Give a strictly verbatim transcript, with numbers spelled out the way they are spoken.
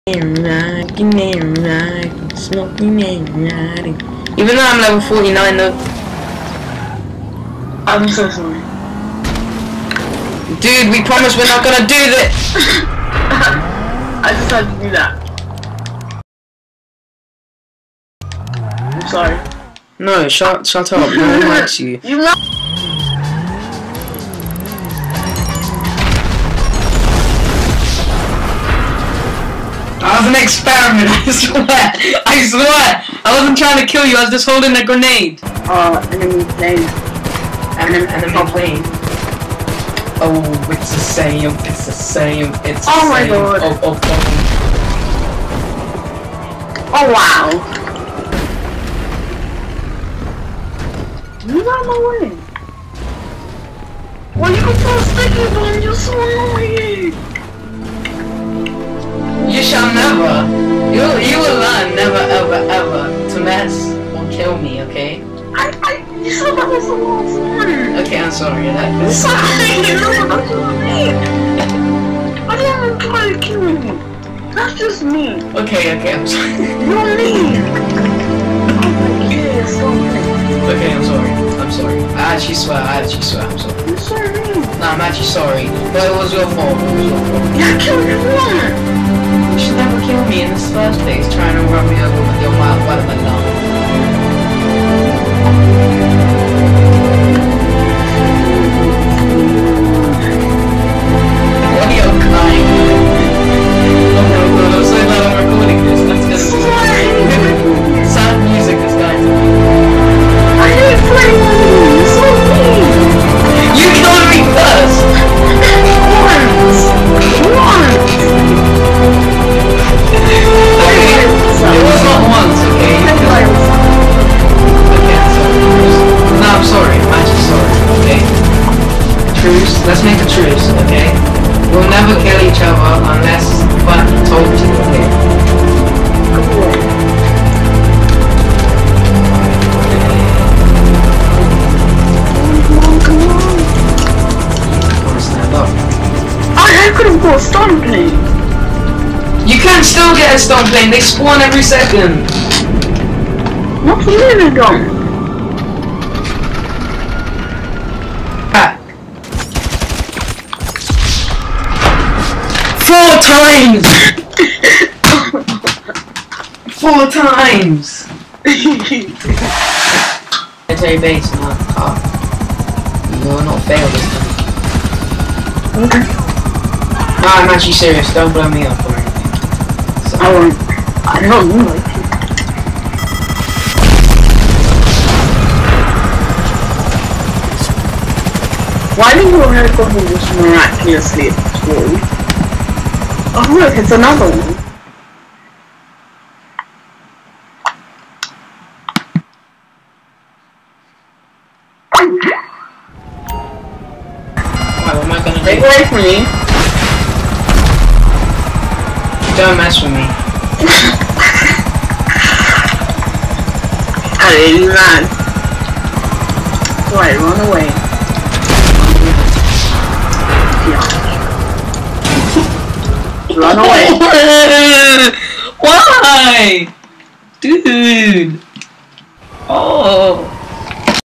Rocking and rocking, smoking and riding. Even though I'm level forty-nine though. I'm so sorry. Dude, we promised we're not gonna do this! I just had to do that. I'm sorry. No, shut shut up, no one likes you. You know. That was an experiment, I swear! I swear! I wasn't trying to kill you, I was just holding a grenade! Uh, enemy plane. Enemy, enemy plane. Oh, it's the same, it's the same, it's the oh same. My God. Oh, oh, oh. Oh, wow. Move out of my way. Well, you can throw sticky bomb, you're so annoying. You shall never, you, you will learn never ever ever to mess or kill me, okay? I, I, you said that was the last one. Okay, I'm sorry, that was Sorry, no, that's what I mean. I didn't try to kill you. That's just me. Okay, okay, I'm sorry. You're mean. Oh my God, stop it. Okay, I'm sorry, I'm sorry. I actually swear, I actually swear, I'm sorry. You're so mean. No, I'm actually sorry. But it was your fault, it was your fault. Yeah, kill everyone. You should never kill me in this first place, trying to run me over with your wild watermelon. What are you crying? Oh no, no, I'm so glad I'm recording this. That's gonna be sad music is going to be. I hate playing with you. You're so mean. You killed me first! Once. Once. It was not once, okay? Okay, I'm sorry. No, I'm sorry. I'm actually sorry, okay? Truce. Let's make a truce, okay? We'll never kill each other unless Bunny told you, okay? Wanna stand up? I could have got a stun plane. You can still get a stun plane. They spawn every second. What do you mean they don't? Back. Four times! Four times! Military base, not car. You will not fail this time. Okay. No, I'm actually serious. Don't blow me up or anything. So, I won't. I don't know. Why did your helicopter just miraculously explode? Oh look, it's another one. what am I gonna Take do? away from me. Don't mess with me. Hey, you man. Right, run away. Yeah. Run away. Why? Dude. Oh.